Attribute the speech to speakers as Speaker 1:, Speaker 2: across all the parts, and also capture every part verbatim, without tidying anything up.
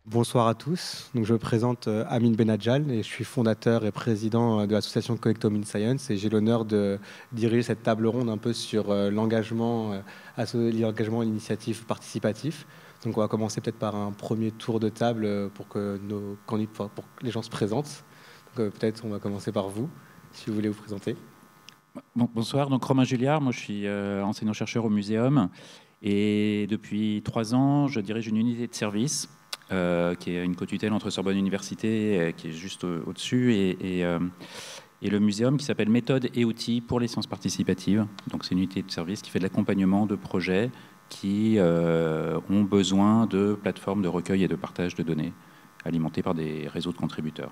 Speaker 1: Bonsoir à tous. Donc, je me présente euh, Amine Benadjal et je suis fondateur et président euh, de l'association Collectome in Science et j'ai l'honneur de diriger cette table ronde un peu sur euh, l'engagement, euh, l'engagement et l'initiative participatif. Donc on va commencer peut-être par un premier tour de table euh, pour que nos candidats, pour que les gens se présentent. Donc euh, peut-être on va commencer par vous, si vous voulez vous présenter.
Speaker 2: Bon, bonsoir, donc Romain Julliard, moi je suis euh, enseignant-chercheur au Muséum et depuis trois ans je dirige une unité de service euh, qui est une co-tutelle entre Sorbonne Université euh, qui est juste au- au-dessus et, et, euh, et le Muséum qui s'appelle Méthodes et outils pour les sciences participatives. Donc c'est une unité de service qui fait de l'accompagnement de projets qui euh, ont besoin de plateformes de recueil et de partage de données alimentées par des réseaux de contributeurs.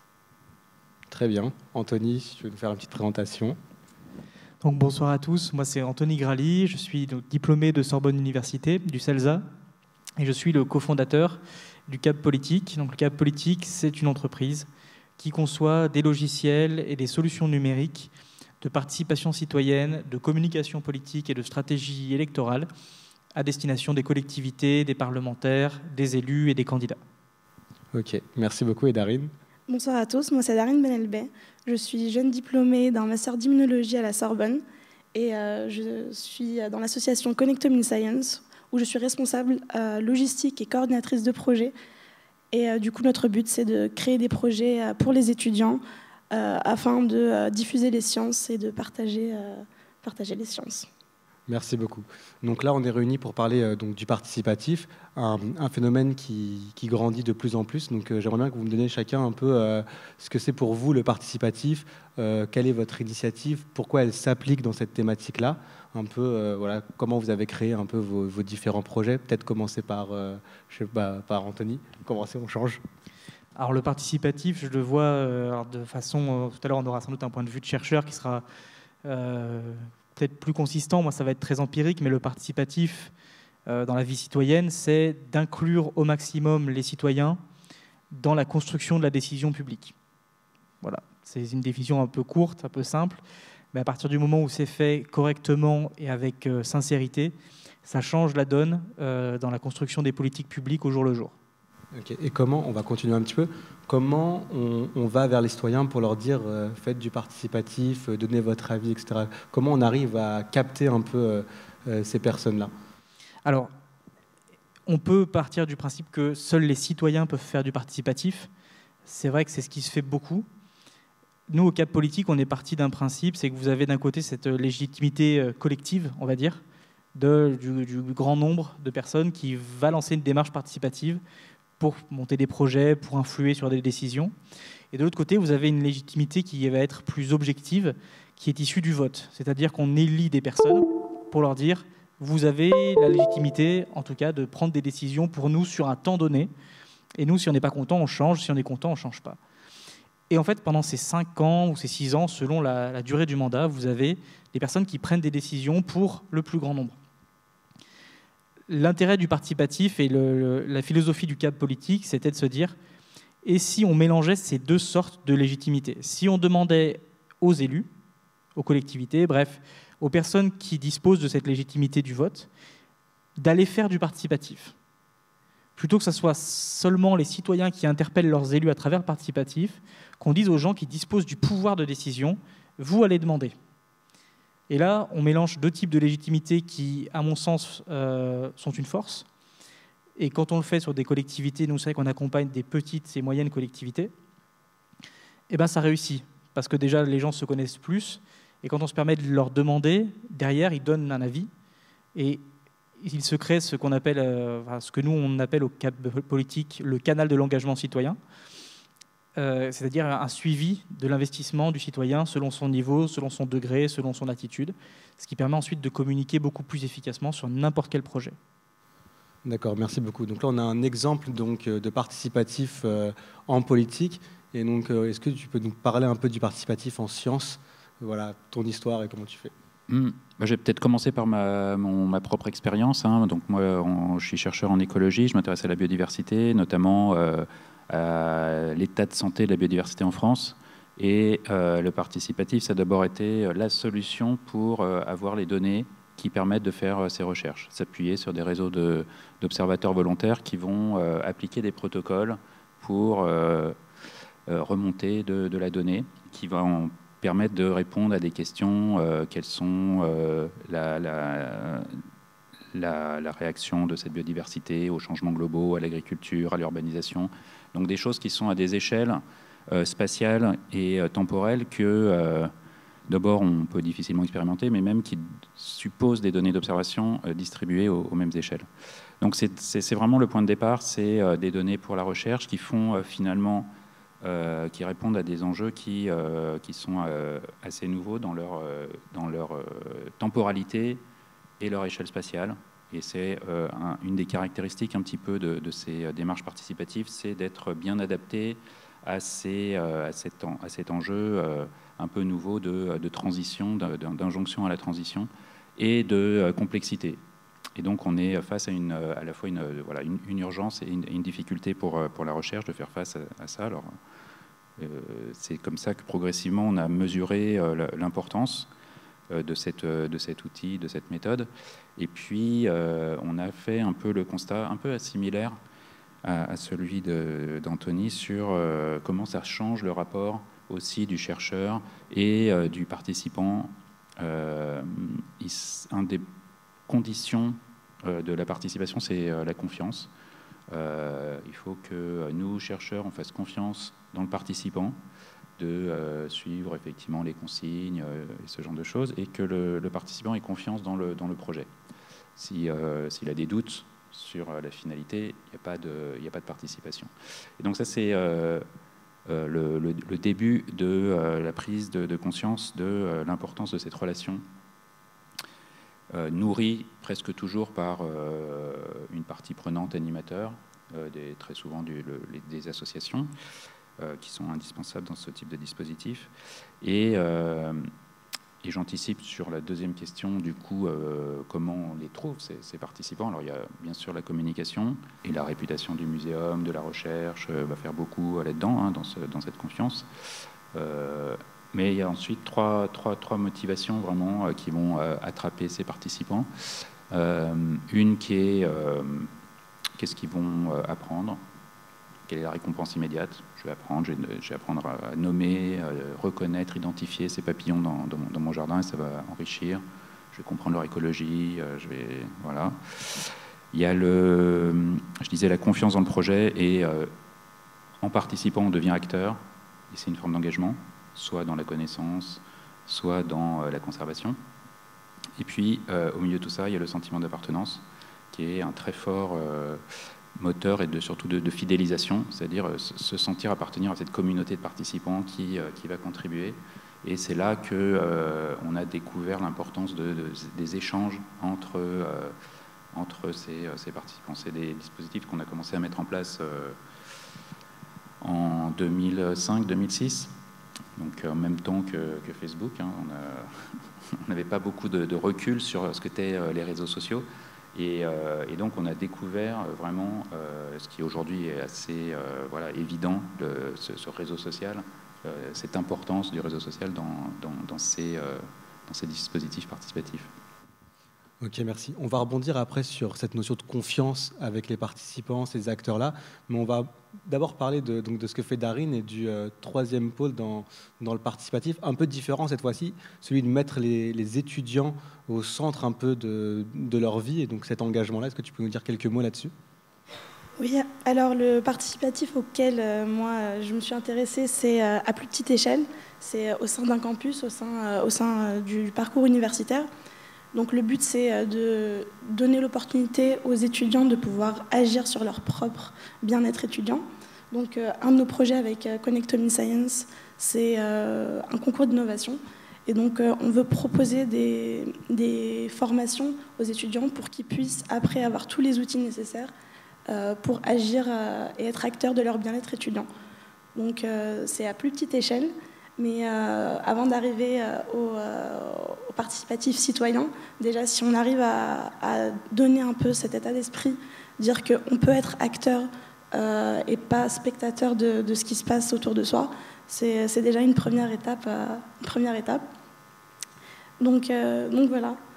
Speaker 1: Très bien. Anthony, si tu veux nous faire une petite présentation.
Speaker 3: Donc, bonsoir à tous, moi c'est Anthony Grali, je suis donc diplômé de Sorbonne Université, du CELSA, et je suis le cofondateur du C A B Politique. Donc, le C A B Politique, c'est une entreprise qui conçoit des logiciels et des solutions numériques de participation citoyenne, de communication politique et de stratégie électorale à destination des collectivités, des parlementaires, des élus et des candidats.
Speaker 1: Ok, merci beaucoup. Et Darine?
Speaker 4: Bonsoir à tous, moi c'est Darine Benelbet. Je suis jeune diplômée d'un master d'immunologie à la Sorbonne et euh, je suis dans l'association Collectome in Science où je suis responsable euh, logistique et coordinatrice de projets. Et euh, du coup, notre but, c'est de créer des projets euh, pour les étudiants euh, afin de euh, diffuser les sciences et de partager, euh, partager les sciences.
Speaker 1: Merci beaucoup. Donc là, on est réunis pour parler euh, donc, du participatif, un, un phénomène qui, qui grandit de plus en plus. Donc euh, j'aimerais bien que vous me donniez chacun un peu euh, ce que c'est pour vous le participatif, euh, quelle est votre initiative, pourquoi elle s'applique dans cette thématique-là, un peu euh, voilà, comment vous avez créé un peu vos, vos différents projets. Peut-être commencer par, euh, je sais pas, par Anthony. Commencer, on change.
Speaker 3: Alors le participatif, je le vois euh, alors, de façon, euh, tout à l'heure on aura sans doute un point de vue de chercheur qui sera euh, peut-être plus consistant, moi ça va être très empirique, mais le participatif euh, dans la vie citoyenne, c'est d'inclure au maximum les citoyens dans la construction de la décision publique. Voilà, c'est une définition un peu courte, un peu simple, mais à partir du moment où c'est fait correctement et avec euh, sincérité, ça change la donne euh, dans la construction des politiques publiques au jour le jour.
Speaker 1: Okay. Et comment, on va continuer un petit peu, comment on, on va vers les citoyens pour leur dire euh, faites du participatif, euh, donnez votre avis, et cetera. Comment on arrive à capter un peu euh, euh, ces personnes-là?
Speaker 3: Alors, on peut partir du principe que seuls les citoyens peuvent faire du participatif. C'est vrai que c'est ce qui se fait beaucoup. Nous, au C A B Politique, on est parti d'un principe, c'est que vous avez d'un côté cette légitimité collective, on va dire, de, du, du grand nombre de personnes qui va lancer une démarche participative pour monter des projets, pour influer sur des décisions. Et de l'autre côté, vous avez une légitimité qui va être plus objective, qui est issue du vote. C'est-à-dire qu'on élit des personnes pour leur dire « vous avez la légitimité, en tout cas, de prendre des décisions pour nous sur un temps donné. Et nous, si on n'est pas content, on change. Si on est content, on ne change pas. » Et en fait, pendant ces cinq ans ou ces six ans, selon la, la durée du mandat, vous avez des personnes qui prennent des décisions pour le plus grand nombre. L'intérêt du participatif et le, le, la philosophie du C A B Politique, c'était de se dire et si on mélangeait ces deux sortes de légitimité? Si on demandait aux élus, aux collectivités, bref, aux personnes qui disposent de cette légitimité du vote, d'aller faire du participatif. Plutôt que ce soit seulement les citoyens qui interpellent leurs élus à travers le participatif, qu'on dise aux gens qui disposent du pouvoir de décision, vous allez demander. Et là, on mélange deux types de légitimité qui, à mon sens, euh, sont une force. Et quand on le fait sur des collectivités, nous, c'est vrai qu'on accompagne des petites et moyennes collectivités, eh ben, ça réussit. Parce que déjà, les gens se connaissent plus. Et quand on se permet de leur demander, derrière, ils donnent un avis. Et il se crée ce qu'on appelle, euh, enfin, ce que nous, on appelle au C A B Politique le canal de l'engagement citoyen. Euh, c'est-à-dire un suivi de l'investissement du citoyen selon son niveau, selon son degré, selon son attitude, ce qui permet ensuite de communiquer beaucoup plus efficacement sur n'importe quel projet.
Speaker 1: D'accord, merci beaucoup. Donc là, on a un exemple donc, de participatif euh, en politique. Et donc, euh, est-ce que tu peux nous parler un peu du participatif en sciences? Voilà, ton histoire et comment tu fais.
Speaker 2: Mmh. Bah, je vais peut-être commencer par ma, mon, ma propre expérience. Hein. Donc moi, on, je suis chercheur en écologie, je m'intéresse à la biodiversité, notamment euh, à l'état de santé de la biodiversité en France. Et euh, le participatif, ça a d'abord été la solution pour euh, avoir les données qui permettent de faire euh, ces recherches, s'appuyer sur des réseaux de, d'observateurs volontaires qui vont euh, appliquer des protocoles pour euh, euh, remonter de, de la donnée, qui vont permettre de répondre à des questions, euh, quelles sont euh, la, la, la, la réaction de cette biodiversité aux changements globaux, à l'agriculture, à l'urbanisation. Donc des choses qui sont à des échelles euh, spatiales et euh, temporelles que, euh, d'abord, on peut difficilement expérimenter, mais même qui supposent des données d'observation euh, distribuées aux, aux mêmes échelles. Donc c'est, c'est, c'est vraiment le point de départ, c'est euh, des données pour la recherche qui font euh, finalement, euh, qui répondent à des enjeux qui, euh, qui sont euh, assez nouveaux dans leur, euh, dans leur euh, temporalité et leur échelle spatiale. Et c'est euh, un, une des caractéristiques un petit peu de, de ces démarches participatives, c'est d'être bien adapté à, ces, euh, à, cet, en, à cet enjeu euh, un peu nouveau de, de transition, d'injonction à la transition et de euh, complexité. Et donc on est face à, une, à la fois une, voilà, une, une urgence et une, une difficulté pour, pour la recherche de faire face à, à ça. Alors, euh, c'est comme ça que progressivement on a mesuré euh, l'importance de, cette, de cet outil, de cette méthode. Et puis, euh, on a fait un peu le constat, un peu similaire à, à celui de, d'Anthony, sur euh, comment ça change le rapport aussi du chercheur et euh, du participant. Euh, un des conditions euh, de la participation, c'est euh, la confiance. Euh, il faut que nous, chercheurs, on fasse confiance dans le participant, de euh, suivre effectivement les consignes euh, et ce genre de choses, et que le, le participant ait confiance dans le, dans le projet. Si, euh, s'il a des doutes sur euh, la finalité, il n'y a pas de, il n'y a pas de participation. Et donc ça, c'est euh, euh, le, le, le début de euh, la prise de, de conscience de euh, l'importance de cette relation, euh, nourrie presque toujours par euh, une partie prenante animateur, euh, des, très souvent du, le, les, des associations, Euh, qui sont indispensables dans ce type de dispositif. Et, euh, et j'anticipe sur la deuxième question, du coup, euh, comment on les trouve, ces, ces participants. Alors, il y a bien sûr la communication et la réputation du muséum, de la recherche, euh, va faire beaucoup là-dedans, hein, dans, ce, dans cette confiance. Euh, mais il y a ensuite trois, trois, trois motivations vraiment euh, qui vont euh, attraper ces participants. Euh, une qui est euh, qu'est-ce qu'ils vont euh, apprendre ? Quelle est la récompense immédiate ? Je vais apprendre, je vais, je vais apprendre à nommer, à reconnaître, identifier ces papillons dans, dans, mon, dans mon jardin, et ça va enrichir. Je vais comprendre leur écologie. Je vais, voilà. Il y a le, je disais, la confiance dans le projet, et euh, en participant, on devient acteur, et c'est une forme d'engagement, soit dans la connaissance, soit dans euh, la conservation. Et puis, euh, au milieu de tout ça, il y a le sentiment d'appartenance, qui est un très fort euh, moteur et de, surtout de, de fidélisation, c'est-à-dire euh, se sentir appartenir à cette communauté de participants qui, euh, qui va contribuer. Et c'est là qu'on euh, a découvert l'importance de, de, des échanges entre, euh, entre ces, ces participants. C'est des dispositifs qu'on a commencé à mettre en place euh, en deux mille cinq deux mille six, donc en même temps que, que Facebook. Hein. On n'avait pas beaucoup de, de recul sur ce qu'étaient les réseaux sociaux. Et, euh, et donc on a découvert vraiment euh, ce qui aujourd'hui est assez euh, voilà, évident, le, ce, ce réseau social, euh, cette importance du réseau social dans, dans, dans, ces, euh, dans ces dispositifs participatifs.
Speaker 1: Ok, merci. On va rebondir après sur cette notion de confiance avec les participants, ces acteurs-là, mais on va d'abord parler de, donc de ce que fait Darine et du euh, troisième pôle dans, dans le participatif, un peu différent cette fois-ci, celui de mettre les, les étudiants au centre un peu de, de leur vie, et donc cet engagement-là. Est-ce que tu peux nous dire quelques mots là-dessus ?
Speaker 4: Oui, alors le participatif auquel euh, moi je me suis intéressée, c'est euh, à plus petite échelle, c'est euh, au sein d'un campus, au sein, euh, au sein euh, du parcours universitaire. Donc le but, c'est de donner l'opportunité aux étudiants de pouvoir agir sur leur propre bien-être étudiant. Donc euh, un de nos projets avec euh, Connectom in Science, c'est euh, un concours d'innovation. Et donc euh, on veut proposer des, des formations aux étudiants pour qu'ils puissent, après avoir tous les outils nécessaires, euh, pour agir euh, et être acteurs de leur bien-être étudiant. Donc euh, c'est à plus petite échelle. Mais euh, avant d'arriver euh, au, euh, au participatif citoyen, déjà, si on arrive à, à donner un peu cet état d'esprit, dire qu'on peut être acteur euh, et pas spectateur de, de ce qui se passe autour de soi, c'est, c'est déjà une première étape. Euh, une première étape. Donc, euh, donc voilà.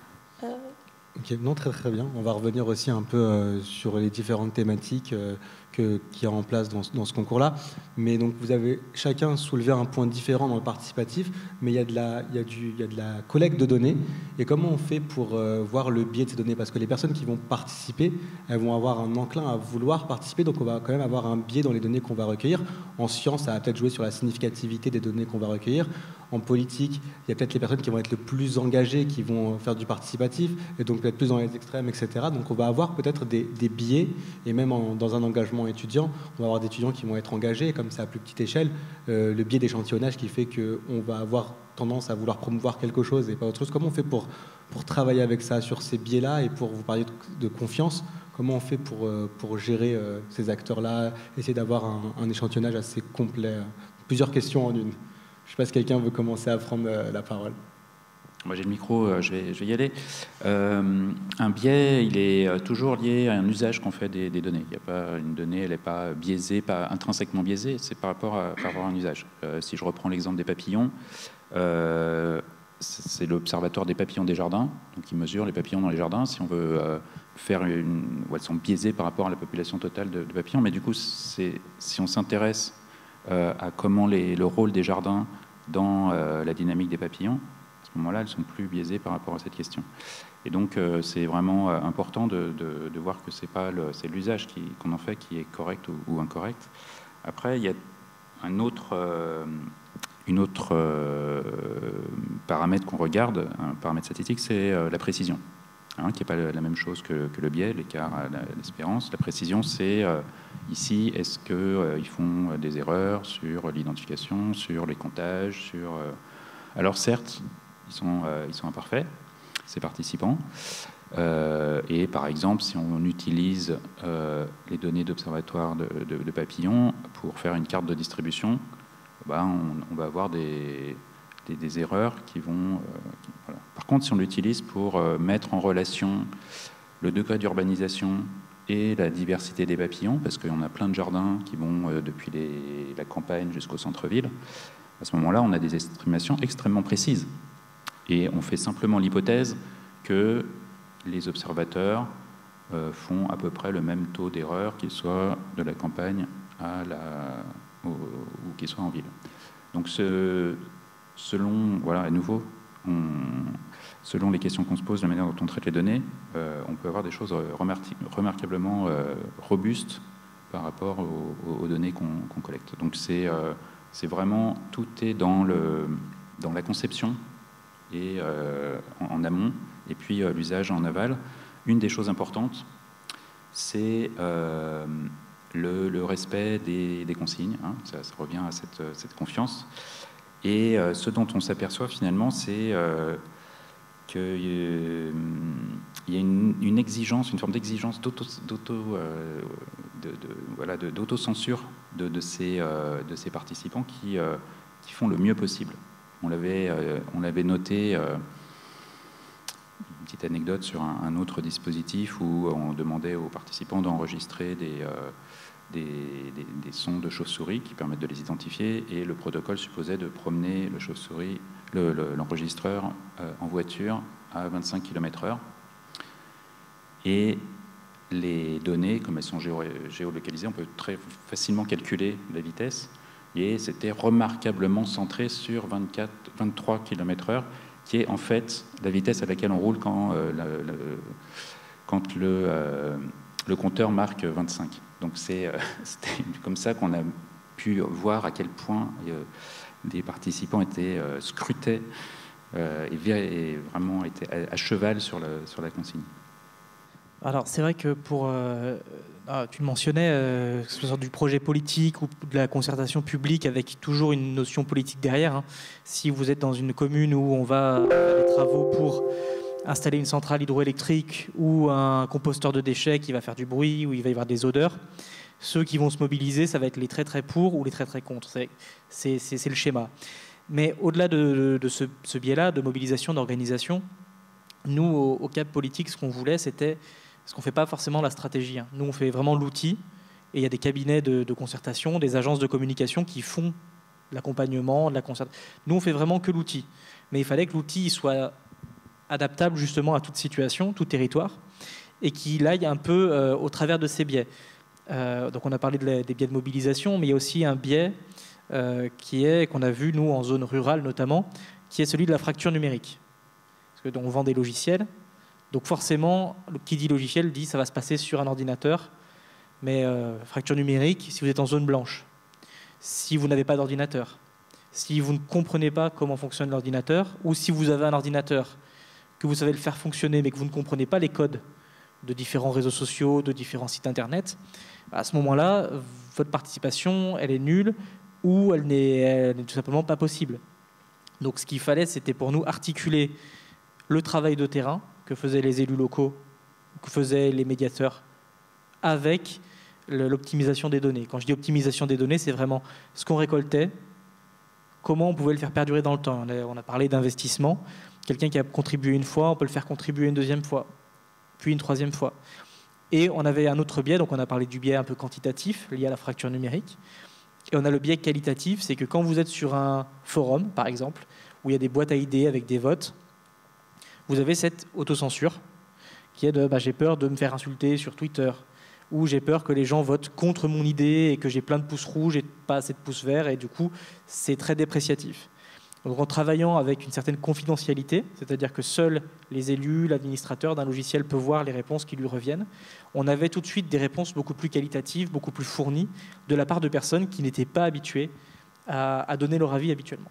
Speaker 4: Euh...
Speaker 1: Ok, non, très très bien. On va revenir aussi un peu euh, sur les différentes thématiques euh, que, qu'il y a en place dans, dans ce concours-là. Mais donc vous avez chacun soulevé un point différent dans le participatif, mais il y a de la, il y a du, il y a de la collecte de données. Et comment on fait pour euh, voir le biais de ces données? Parce que les personnes qui vont participer, elles vont avoir un enclin à vouloir participer, donc on va quand même avoir un biais dans les données qu'on va recueillir. En sciences, ça va peut-être jouer sur la significativité des données qu'on va recueillir. En politique, il y a peut-être les personnes qui vont être le plus engagées, qui vont faire du participatif, et donc peut-être plus dans les extrêmes, et cetera. Donc on va avoir peut-être des, des biais, et même en, dans un engagement étudiant, on va avoir des étudiants qui vont être engagés, et comme c'est à plus petite échelle, euh, le biais d'échantillonnage qui fait qu'on va avoir tendance à vouloir promouvoir quelque chose et pas autre chose. Comment on fait pour, pour travailler avec ça, sur ces biais-là, et pour vous parler de, de confiance, comment on fait pour, pour gérer euh, ces acteurs-là, essayer d'avoir un, un échantillonnage assez complet? Plusieurs questions en une. Je ne sais pas si quelqu'un veut commencer à prendre la parole.
Speaker 2: Moi j'ai le micro, je vais, je vais y aller. Euh, un biais, il est toujours lié à un usage qu'on fait des, des données. Il y a pas une donnée, elle n'est pas biaisée, pas intrinsèquement biaisée, c'est par rapport à, par rapport à un usage. Euh, si je reprends l'exemple des papillons, euh, c'est l'Observatoire des papillons des jardins, donc il mesure les papillons dans les jardins. Si on veut euh, faire une, ou elles sont biaisées par rapport à la population totale de, de papillons, mais du coup, si on s'intéresse euh, à comment les, le rôle des jardins dans euh, la dynamique des papillons, à ce moment-là, elles sont plus biaisées par rapport à cette question. Et donc, euh, c'est vraiment euh, important de, de, de voir que c'est pas le, c'est l'usage qu'on en fait qui est correct ou, ou incorrect. Après, il y a un autre, euh, une autre euh, paramètre qu'on regarde, un paramètre statistique, c'est euh, la précision, hein, qui n'est pas la même chose que, que le biais, l'écart à l'espérance. La précision, c'est euh, ici, est-ce qu'ils euh, font des erreurs sur l'identification, sur les comptages, sur... Euh... Alors certes, ils sont, euh, ils sont imparfaits, ces participants. Euh, et par exemple, si on utilise euh, les données d'observatoire de, de, de papillons pour faire une carte de distribution, ben on, on va avoir des, des, des erreurs qui vont... Euh, qui, voilà. Par contre, si on l'utilise pour euh, mettre en relation le degré d'urbanisation et la diversité des papillons, parce qu'on a plein de jardins qui vont euh, depuis les, la campagne jusqu'au centre-ville, à ce moment-là, on a des estimations extrêmement précises. Et on fait simplement l'hypothèse que les observateurs euh, font à peu près le même taux d'erreur, qu'ils soient de la campagne à la, au, ou qu'ils soient en ville. Donc, ce, selon, voilà, à nouveau, on, selon les questions qu'on se pose, la manière dont on traite les données, euh, on peut avoir des choses remarquablement euh, robustes par rapport aux, aux données qu'on qu'on collecte. Donc, c'est euh, c'est vraiment, tout est dans, le, dans la conception et euh, en, en amont, et puis euh, l'usage en aval. Une des choses importantes, c'est euh, le, le respect des, des consignes, hein, ça, ça revient à cette, cette confiance. Et euh, ce dont on s'aperçoit finalement, c'est euh, qu'il euh, y a une, une exigence, une forme d'exigence d'auto, d'auto, euh, de, de, voilà, de, d'autocensure de, de, ces, euh, de ces participants qui, euh, qui font le mieux possible. On l'avait, euh, on l'avait noté, euh, une petite anecdote sur un, un autre dispositif où on demandait aux participants d'enregistrer des, euh, des, des, des sons de chauve-souris qui permettent de les identifier, et le protocole supposait de promener le chauve-souris, le, le, l'enregistreur euh, en voiture à vingt-cinq kilomètres heure. Et les données, comme elles sont géo géolocalisées, on peut très facilement calculer la vitesse, et c'était remarquablement centré sur vingt-quatre, vingt-trois kilomètres heure, qui est en fait la vitesse à laquelle on roule quand, euh, la, la, quand le, euh, le compteur marque vingt-cinq. Donc c'est euh, comme ça qu'on a pu voir à quel point euh, des participants étaient euh, scrutés euh, et, et vraiment étaient à, à cheval sur, le, sur la consigne.
Speaker 3: Alors c'est vrai que pour, euh, ah, tu le mentionnais, euh, que ce soit du projet politique ou de la concertation publique avec toujours une notion politique derrière, hein. Si vous êtes dans une commune où on va faire des travaux pour installer une centrale hydroélectrique ou un composteur de déchets qui va faire du bruit, où il va y avoir des odeurs, ceux qui vont se mobiliser, ça va être les très très pour ou les très très contre. C'est le schéma. Mais au-delà de, de ce, ce biais-là, de mobilisation, d'organisation, nous, au, au Cap Politique, ce qu'on voulait, c'était... Parce qu'on ne fait pas forcément la stratégie. Hein. Nous, on fait vraiment l'outil. Et il y a des cabinets de, de concertation, des agences de communication qui font l'accompagnement, la concertation. Nous, on fait vraiment que l'outil. Mais il fallait que l'outil soit adaptable justement à toute situation, tout territoire, et qu'il aille un peu euh, au travers de ces biais. Euh, donc on a parlé de la, des biais de mobilisation, mais il y a aussi un biais euh, qui est, qu'on a vu nous en zone rurale notamment, qui est celui de la fracture numérique. Parce que donc, on vend des logiciels, donc forcément, qui dit logiciel dit ça va se passer sur un ordinateur, mais euh, fracture numérique, si vous êtes en zone blanche, si vous n'avez pas d'ordinateur, si vous ne comprenez pas comment fonctionne l'ordinateur, ou si vous avez un ordinateur que vous savez le faire fonctionner, mais que vous ne comprenez pas les codes de différents réseaux sociaux, de différents sites internet, à ce moment-là, votre participation, elle est nulle, ou elle n'est, elle n'est tout simplement pas possible. Donc ce qu'il fallait, c'était pour nous articuler le travail de terrain que faisaient les élus locaux, que faisaient les médiateurs, avec l'optimisation des données. Quand je dis optimisation des données, c'est vraiment ce qu'on récoltait, comment on pouvait le faire perdurer dans le temps. On a parlé d'investissement. Quelqu'un qui a contribué une fois, on peut le faire contribuer une deuxième fois, puis une troisième fois. Et on avait un autre biais, donc on a parlé du biais un peu quantitatif, lié à la fracture numérique. Et on a le biais qualitatif, c'est que quand vous êtes sur un forum, par exemple, où il y a des boîtes à idées avec des votes, vous avez cette autocensure qui est de bah, j'ai peur de me faire insulter sur Twitter, ou j'ai peur que les gens votent contre mon idée et que j'ai plein de pouces rouges et pas assez de pouces verts, et du coup, c'est très dépréciatif. Donc, en travaillant avec une certaine confidentialité, c'est-à-dire que seuls les élus, l'administrateur d'un logiciel peut voir les réponses qui lui reviennent, on avait tout de suite des réponses beaucoup plus qualitatives, beaucoup plus fournies, de la part de personnes qui n'étaient pas habituées à, à donner leur avis habituellement.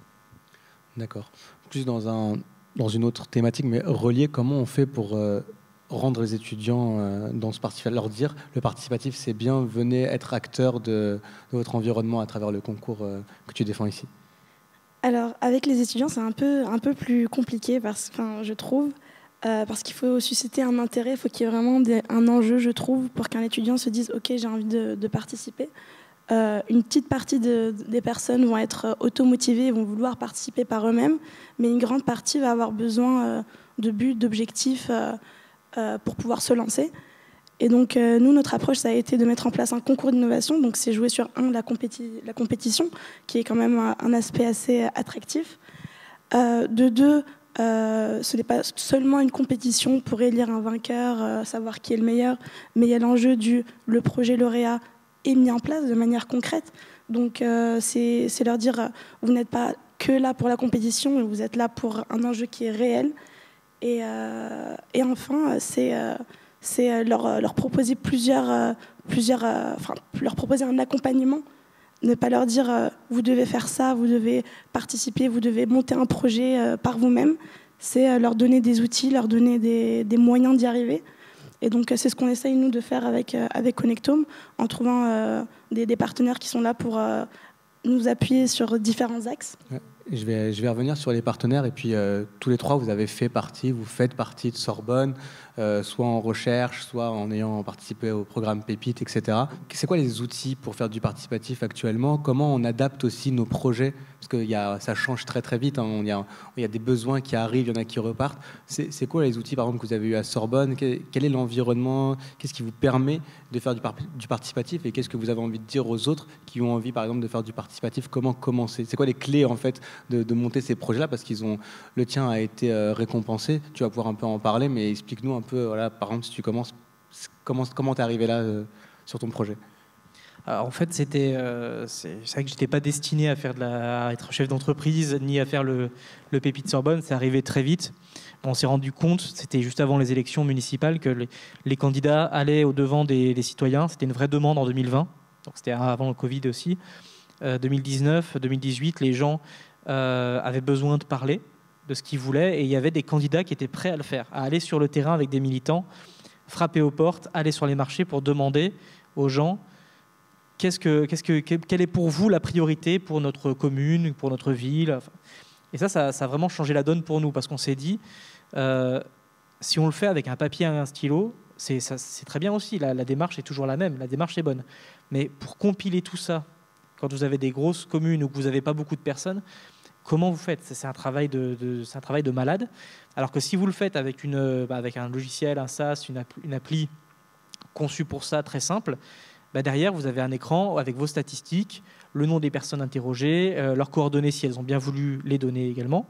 Speaker 1: D'accord. Plus dans, un, dans une autre thématique, mais reliée, comment on fait pour euh, rendre les étudiants euh, dans ce participatif, leur dire le participatif, c'est bien, venez être acteur de, de votre environnement à travers le concours euh, que tu défends ici?
Speaker 4: Alors, avec les étudiants, c'est un peu, un peu plus compliqué, parce, enfin, je trouve, euh, parce qu'il faut susciter un intérêt, il faut qu'il y ait vraiment des, un enjeu, je trouve, pour qu'un étudiant se dise « Ok, j'ai envie de, de participer ». Euh, une petite partie de, des personnes vont être automotivées et vont vouloir participer par eux-mêmes, mais une grande partie va avoir besoin euh, de buts, d'objectifs euh, euh, pour pouvoir se lancer. Et donc, euh, nous, notre approche, ça a été de mettre en place un concours d'innovation. Donc, c'est jouer sur, un, la, compéti la compétition, qui est quand même un, un aspect assez attractif. Euh, de deux, euh, ce n'est pas seulement une compétition pour élire un vainqueur, euh, savoir qui est le meilleur, mais il y a l'enjeu du le projet lauréat est mis en place de manière concrète. Donc, euh, c'est leur dire, euh, vous n'êtes pas que là pour la compétition, vous êtes là pour un enjeu qui est réel. Et, euh, et enfin, c'est... Euh, c'est leur, leur proposer plusieurs, plusieurs, enfin, leur proposer un accompagnement, ne pas leur dire euh, vous devez faire ça, vous devez participer, vous devez monter un projet euh, par vous-même. C'est euh, leur donner des outils, leur donner des, des moyens d'y arriver. Et donc c'est ce qu'on essaye nous de faire avec, euh, avec Connectome, en trouvant euh, des, des partenaires qui sont là pour euh, nous appuyer sur différents axes.
Speaker 1: Ouais. Je vais, je vais revenir sur les partenaires et puis euh, tous les trois vous avez fait partie, vous faites partie de Sorbonne, euh, soit en recherche, soit en ayant participé au programme Pépite, et cetera. C'est quoi les outils pour faire du participatif actuellement? Comment on adapte aussi nos projets? Parce que y a, ça change très très vite, hein. Il y a, il y a des besoins qui arrivent, il y en a qui repartent. C'est quoi les outils par exemple que vous avez eu à Sorbonne? Quel, quel est l'environnement? Qu'est-ce qui vous permet de faire du, par, du participatif? Et qu'est-ce que vous avez envie de dire aux autres qui ont envie par exemple de faire du participatif? Comment commencer? C'est quoi les clés en fait de, de monter ces projets-là? Parce qu'ils ont, le tien a été euh, récompensé. Tu vas pouvoir un peu en parler, mais explique-nous un peu, voilà, par exemple, si tu commences, comment comment t'es arrivé là euh, sur ton projet?
Speaker 3: Alors, en fait, c'était, euh, c'est vrai que j'étais pas destiné à faire de la, à être chef d'entreprise ni à faire le, le Pépite Sorbonne. C'est arrivé très vite. On s'est rendu compte, c'était juste avant les élections municipales, que les, les candidats allaient au devant des, des citoyens. C'était une vraie demande en deux mille vingt. Donc c'était avant le Covid aussi. Euh, deux mille dix-neuf, deux mille dix-huit, les gens euh, avaient besoin de parler de ce qu'ils voulaient et il y avait des candidats qui étaient prêts à le faire, à aller sur le terrain avec des militants, frapper aux portes, aller sur les marchés pour demander aux gens qu'est-ce que, qu'est-ce que, quelle est pour vous la priorité pour notre commune, pour notre ville. Et ça, ça, ça a vraiment changé la donne pour nous parce qu'on s'est dit, euh, si on le fait avec un papier et un stylo, c'est, ça, c'est très bien aussi, la, la démarche est toujours la même, la démarche est bonne. Mais pour compiler tout ça, quand vous avez des grosses communes ou que vous n'avez pas beaucoup de personnes, comment vous faites? C'est un travail de, de, c'est un travail de malade. Alors que si vous le faites avec, une, bah avec un logiciel, un SaaS, une appli, une appli conçue pour ça, très simple, bah derrière, vous avez un écran avec vos statistiques, le nom des personnes interrogées, euh, leurs coordonnées si elles ont bien voulu les donner également.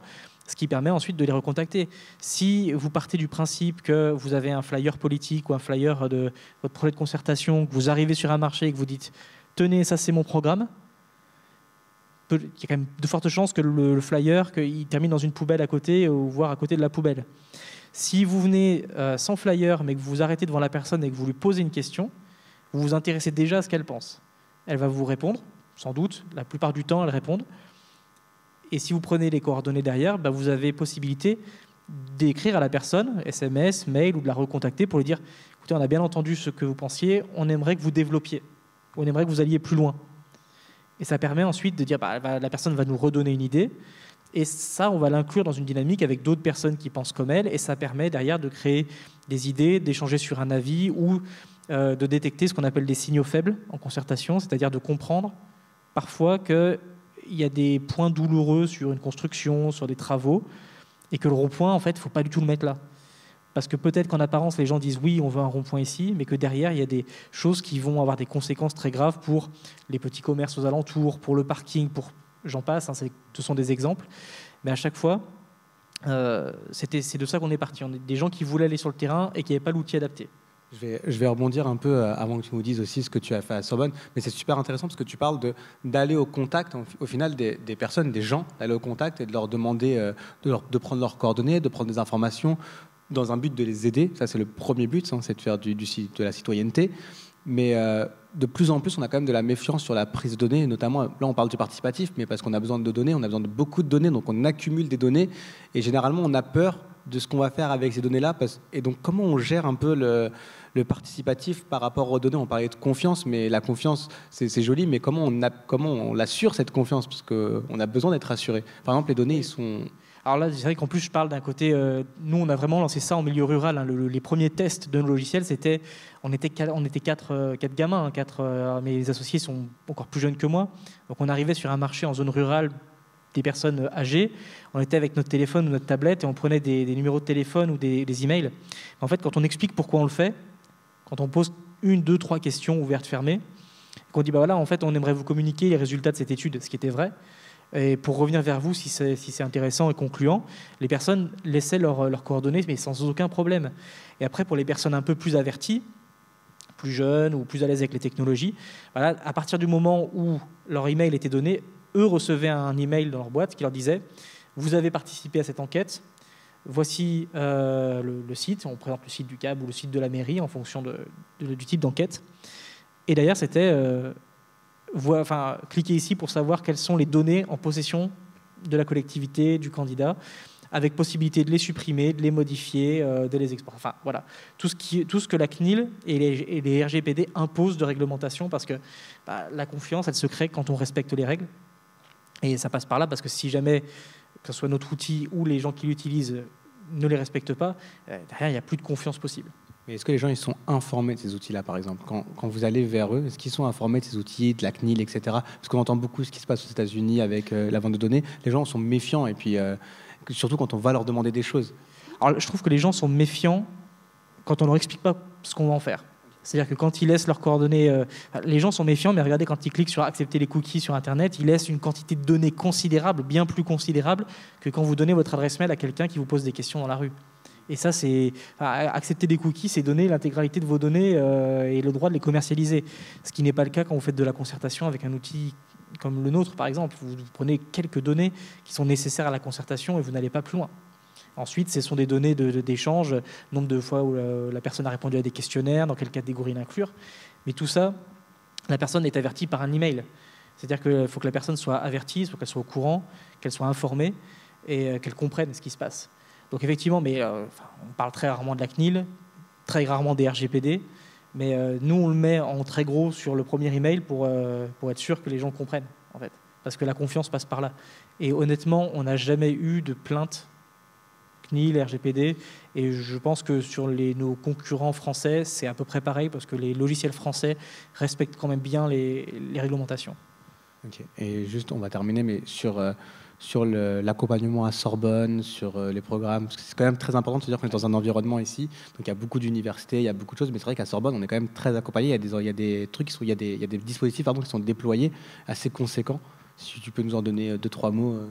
Speaker 3: ce qui permet ensuite de les recontacter. Si vous partez du principe que vous avez un flyer politique ou un flyer de votre projet de concertation, que vous arrivez sur un marché et que vous dites « tenez, ça c'est mon programme », il y a quand même de fortes chances que le, le flyer qu'il termine dans une poubelle à côté ou voire à côté de la poubelle. Si vous venez euh, sans flyer mais que vous vous arrêtez devant la personne et que vous lui posez une question, vous vous intéressez déjà à ce qu'elle pense. Elle va vous répondre, sans doute, la plupart du temps elle répond. Et si vous prenez les coordonnées derrière, bah vous avez possibilité d'écrire à la personne, S M S, mail, ou de la recontacter pour lui dire « Écoutez, on a bien entendu ce que vous pensiez, on aimerait que vous développiez, on aimerait que vous alliez plus loin. » Et ça permet ensuite de dire bah, « La personne va nous redonner une idée. » Et ça, on va l'inclure dans une dynamique avec d'autres personnes qui pensent comme elle. Et ça permet derrière de créer des idées, d'échanger sur un avis ou euh, de détecter ce qu'on appelle des signaux faibles en concertation, c'est-à-dire de comprendre parfois que il y a des points douloureux sur une construction, sur des travaux, et que le rond-point, en fait, il ne faut pas du tout le mettre là. Parce que peut-être qu'en apparence, les gens disent oui, on veut un rond-point ici, mais que derrière, il y a des choses qui vont avoir des conséquences très graves pour les petits commerces aux alentours, pour le parking, pour j'en passe, hein, ce sont des exemples. Mais à chaque fois, euh, c'était, c'est de ça qu'on est parti. On est des gens qui voulaient aller sur le terrain et qui n'avaient pas l'outil adapté.
Speaker 1: Je vais, je vais rebondir un peu euh, avant que tu nous dises aussi ce que tu as fait à Sorbonne, mais c'est super intéressant parce que tu parles de, d'aller au contact, au, au final, des, des personnes, des gens, d'aller au contact et de leur demander euh, de, leur, de prendre leurs coordonnées, de prendre des informations dans un but de les aider. Ça, c'est le premier but, hein, c'est de faire du, du, de la citoyenneté. Mais euh, de plus en plus, on a quand même de la méfiance sur la prise de données, notamment, là, on parle du participatif, mais parce qu'on a besoin de données, on a besoin de beaucoup de données, donc on accumule des données, et généralement, on a peur de ce qu'on va faire avec ces données-là. Parce... Et donc, comment on gère un peu le, le participatif par rapport aux données? On parlait de confiance, mais la confiance, c'est, c'est joli, mais comment on, a, comment on l'assure, cette confiance? Parce qu'on a besoin d'être assuré. Par exemple, les données, ils sont...
Speaker 3: Alors là, c'est vrai qu'en plus, je parle d'un côté... Euh, nous, on a vraiment lancé ça en milieu rural. Hein. Le, le, les premiers tests de nos logiciels, c'était... On était, on était quatre, euh, quatre gamins, hein, quatre, euh, mes associés sont encore plus jeunes que moi. Donc, on arrivait sur un marché en zone rurale, des personnes âgées, on était avec notre téléphone ou notre tablette et on prenait des, des numéros de téléphone ou des, des emails. En fait, quand on explique pourquoi on le fait, quand on pose une, deux, trois questions ouvertes, fermées, qu'on dit bah voilà, en fait, on aimerait vous communiquer les résultats de cette étude, ce qui était vrai, et pour revenir vers vous si c'est, si c'est intéressant et concluant, les personnes laissaient leurs leurs coordonnées, mais sans aucun problème. Et après, pour les personnes un peu plus averties, plus jeunes ou plus à l'aise avec les technologies, voilà, à partir du moment où leur email était donné, eux recevaient un email dans leur boîte qui leur disait « Vous avez participé à cette enquête, voici euh, le, le site », on présente le site du C A B ou le site de la mairie en fonction de, de, du type d'enquête. Et derrière, c'était euh, voie, enfin, « Cliquez ici pour savoir quelles sont les données en possession de la collectivité, du candidat », avec possibilité de les supprimer, de les modifier, euh, de les exporter. Enfin, voilà. Tout ce, qui, tout ce que la C N I L et les, et les R G P D imposent de réglementation, parce que bah, la confiance, elle se crée quand on respecte les règles. Et ça passe par là, parce que si jamais, que ce soit notre outil ou les gens qui l'utilisent, ne les respectent pas, euh, derrière, il n'y a plus de confiance possible.
Speaker 1: Mais est-ce que les gens ils sont informés de ces outils-là, par exemple, quand, quand vous allez vers eux, est-ce qu'ils sont informés de ces outils, de la C N I L, et cetera. Parce qu'on entend beaucoup ce qui se passe aux États-Unis avec euh, la vente de données. Les gens sont méfiants, et puis euh, surtout quand on va leur demander des choses.
Speaker 3: Alors, je trouve que les gens sont méfiants quand on ne leur explique pas ce qu'on va en faire. C'est-à-dire que quand ils laissent leurs coordonnées, euh, les gens sont méfiants, mais regardez, quand ils cliquent sur accepter les cookies sur Internet, ils laissent une quantité de données considérable, bien plus considérable que quand vous donnez votre adresse mail à quelqu'un qui vous pose des questions dans la rue. Et ça, c'est enfin, accepter des cookies, c'est donner l'intégralité de vos données euh, et le droit de les commercialiser. Ce qui n'est pas le cas quand vous faites de la concertation avec un outil comme le nôtre, par exemple. Vous prenez quelques données qui sont nécessaires à la concertation et vous n'allez pas plus loin. Ensuite, ce sont des données de, de, d'échange, nombre de fois où la, la personne a répondu à des questionnaires, dans quelle catégorie l'inclure. Mais tout ça, la personne est avertie par un email. C'est-à-dire qu'il faut que la personne soit avertie, il faut qu'elle soit au courant, qu'elle soit informée et euh, qu'elle comprenne ce qui se passe. Donc effectivement, mais, euh, on parle très rarement de la C N I L, très rarement des R G P D, mais euh, nous, on le met en très gros sur le premier email pour, euh, pour être sûr que les gens comprennent, en fait. Parce que la confiance passe par là. Et honnêtement, on n'a jamais eu de plainte C N I L, R G P D, et je pense que sur les, nos concurrents français, c'est à peu près pareil, parce que les logiciels français respectent quand même bien les, les réglementations.
Speaker 1: Ok. Et juste, on va terminer, mais sur, euh, sur le, l'accompagnement à Sorbonne, sur euh, les programmes, parce que c'est quand même très important de se dire qu'on est dans un environnement ici, donc il y a beaucoup d'universités, il y a beaucoup de choses, mais c'est vrai qu'à Sorbonne, on est quand même très accompagné, il y a des, il y a des trucs, qui sont, il y a des, il y a des dispositifs pardon, qui sont déployés assez conséquents. Si tu peux nous en donner deux, trois mots. Euh.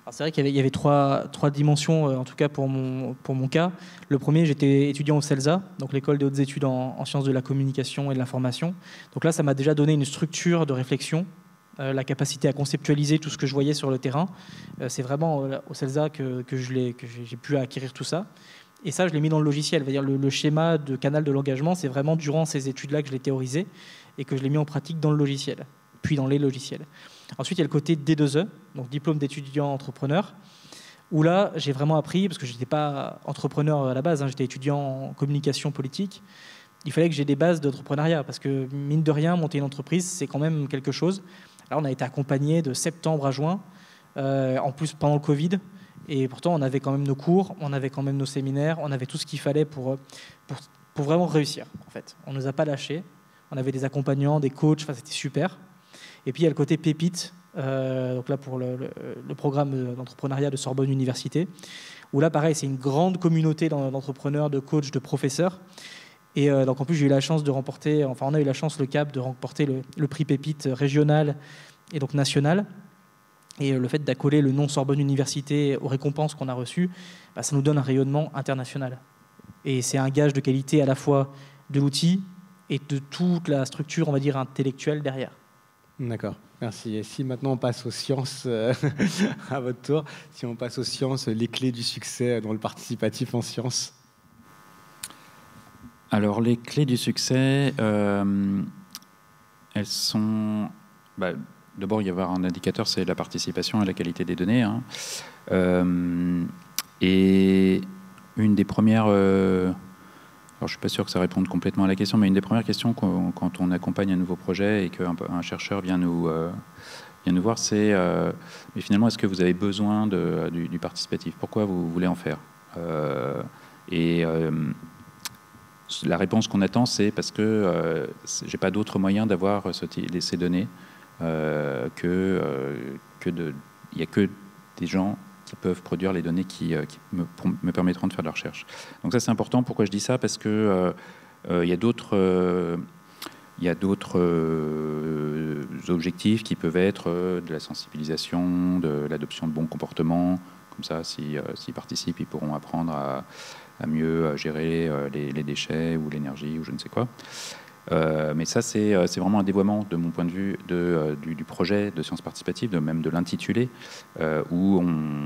Speaker 3: C'est vrai qu'il y avait, il y avait trois, trois dimensions, euh, en tout cas pour mon, pour mon cas. Le premier, j'étais étudiant au CELSA, donc l'école des hautes études en, en sciences de la communication et de l'information. Donc là, ça m'a déjà donné une structure de réflexion, euh, la capacité à conceptualiser tout ce que je voyais sur le terrain. Euh, c'est vraiment euh, au CELSA que, que, je l'ai, que j'ai pu acquérir tout ça. Et ça, je l'ai mis dans le logiciel. C'est-à-dire le, le schéma de canal de l'engagement, c'est vraiment durant ces études-là que je l'ai théorisé et que je l'ai mis en pratique dans le logiciel, puis dans les logiciels. Ensuite, il y a le côté D deux E, donc diplôme d'étudiant entrepreneur, où là, j'ai vraiment appris, parce que je n'étais pas entrepreneur à la base, hein, j'étais étudiant en communication politique, il fallait que j'ai des bases d'entrepreneuriat, parce que mine de rien, monter une entreprise, c'est quand même quelque chose. Là, on a été accompagné de septembre à juin, euh, en plus pendant le Covid, et pourtant, on avait quand même nos cours, on avait quand même nos séminaires, on avait tout ce qu'il fallait pour, pour, pour vraiment réussir, en fait. On ne nous a pas lâchés, on avait des accompagnants, des coachs, enfin, c'était super. Et puis il y a le côté pépite, euh, donc là pour le, le, le programme d'entrepreneuriat de Sorbonne Université, où là pareil c'est une grande communauté d'entrepreneurs, de coachs, de professeurs. Et euh, donc en plus j'ai eu la chance de remporter, enfin on a eu la chance le C A P de remporter le, le prix pépite régional et donc national. Et euh, le fait d'accoler le nom Sorbonne Université aux récompenses qu'on a reçues, bah, ça nous donne un rayonnement international. Et c'est un gage de qualité à la fois de l'outil et de toute la structure, on va dire, intellectuelle derrière.
Speaker 1: D'accord, merci. Et si maintenant on passe aux sciences, euh, à votre tour, si on passe aux sciences, les clés du succès dans le participatif en sciences.
Speaker 2: Alors les clés du succès, euh, elles sont... Bah, d'abord, il y a un indicateur, c'est la participation et la qualité des données. Hein. Euh, et une des premières... Euh, Alors, je ne suis pas sûr que ça réponde complètement à la question, mais une des premières questions quand on accompagne un nouveau projet et qu'un un chercheur vient nous, euh, vient nous voir, c'est euh, mais finalement, est-ce que vous avez besoin de, du, du participatif? Pourquoi vous voulez en faire? euh, Et euh, la réponse qu'on attend, c'est parce que euh, je n'ai pas d'autre moyen d'avoir ce, ces données euh, que, euh, que de... Il n'y a que des gens qui peuvent produire les données qui, euh, qui me, me permettront de faire de la recherche. Donc ça, c'est important. Pourquoi je dis ça? Parce que euh, euh, y a d'autres euh, y a d'autres euh, objectifs qui peuvent être euh, de la sensibilisation, de l'adoption de bons comportements. Comme ça, s'ils si, euh, s'ils participent, ils pourront apprendre à, à mieux gérer euh, les, les déchets ou l'énergie ou je ne sais quoi. Euh, mais ça, c'est vraiment un dévoiement, de mon point de vue, de, euh, du, du projet de sciences participatives, de même de l'intitulé, euh, où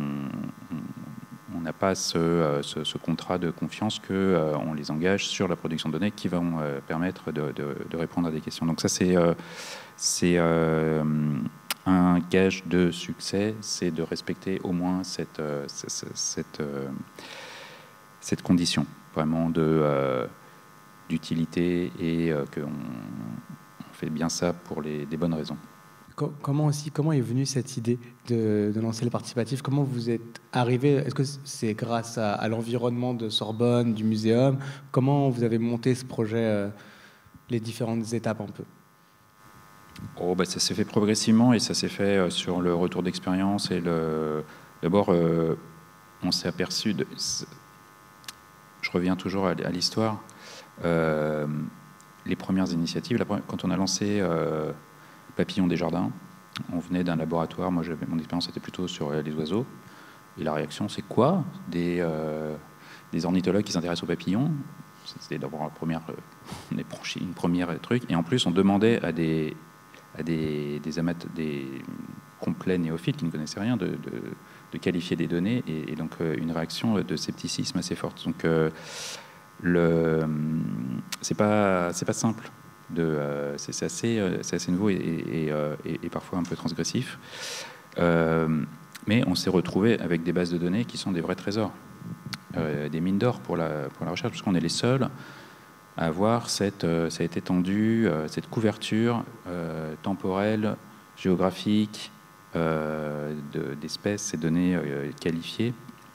Speaker 2: on n'a pas ce, ce, ce contrat de confiance qu'on euh, les engage sur la production de données qui vont euh, permettre de, de, de répondre à des questions. Donc ça, c'est euh, euh, un gage de succès, c'est de respecter au moins cette, euh, cette, cette, euh, cette condition, vraiment de... Euh, d'utilité et euh, qu'on on fait bien ça pour les, des bonnes raisons.
Speaker 1: Comment aussi, comment est venue cette idée de, de lancer le participatif? Comment vous êtes arrivé? Est-ce que c'est grâce à, à l'environnement de Sorbonne, du muséum? Comment vous avez monté ce projet, euh, les différentes étapes un peu?
Speaker 2: Oh, bah, ça s'est fait progressivement et ça s'est fait euh, sur le retour d'expérience et le... D'abord, euh, on s'est aperçu de... Je reviens toujours à l'histoire. Euh, les premières initiatives, la première, quand on a lancé euh, Papillon des Jardins, on venait d'un laboratoire, moi j'avais mon expérience était plutôt sur les oiseaux, et la réaction c'est quoi des, euh, des ornithologues qui s'intéressent aux papillons? C'était d'abord la première, on est franchi une première truc, et en plus on demandait à des, à des, des amateurs, des complets néophytes qui ne connaissaient rien de, de, de qualifier des données, et, et donc une réaction de scepticisme assez forte. Donc euh, Le, c'est pas, c'est pas simple. De, euh, c'est, assez, c'est assez nouveau et, et, et, et parfois un peu transgressif. Euh, mais on s'est retrouvé avec des bases de données qui sont des vrais trésors, euh, des mines d'or pour la, pour la recherche, parce qu'on est les seuls à avoir cette, cette étendue, cette couverture euh, temporelle, géographique euh, de, d'espèces, ces données euh, qualifiées.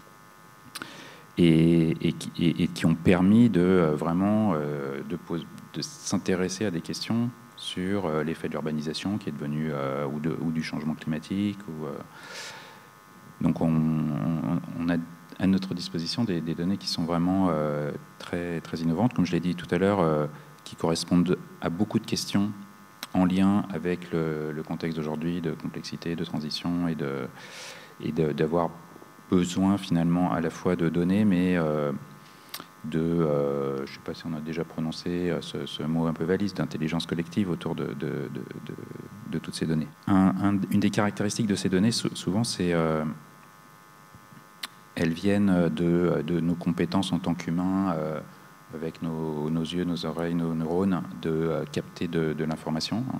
Speaker 2: Et, et, et, et qui ont permis de euh, vraiment euh, de, de s'intéresser à des questions sur euh, l'effet de l'urbanisation qui est devenu euh, ou, de, ou du changement climatique. Ou, euh, donc on, on, on a à notre disposition des, des données qui sont vraiment euh, très, très innovantes, comme je l'ai dit tout à l'heure, euh, qui correspondent à beaucoup de questions en lien avec le, le contexte d'aujourd'hui de complexité, de transition et de et d'avoir besoin finalement à la fois de données, mais euh, de, euh, je ne sais pas si on a déjà prononcé ce, ce mot un peu valise, d'intelligence collective autour de, de, de, de, de toutes ces données. Un, un, une des caractéristiques de ces données, souvent, c'est euh, elles viennent de, de nos compétences en tant qu'humains, euh, avec nos, nos yeux, nos oreilles, nos neurones, de euh, capter de, de l'information. Hein.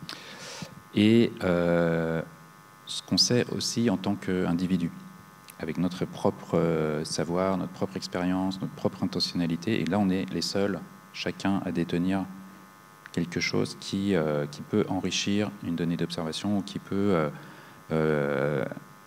Speaker 2: Et euh, ce qu'on sait aussi en tant qu'individu, avec notre propre euh, savoir, notre propre expérience, notre propre intentionnalité. Et là, on est les seuls, chacun, à détenir quelque chose qui, euh, qui peut enrichir une donnée d'observation ou qui peut euh, euh,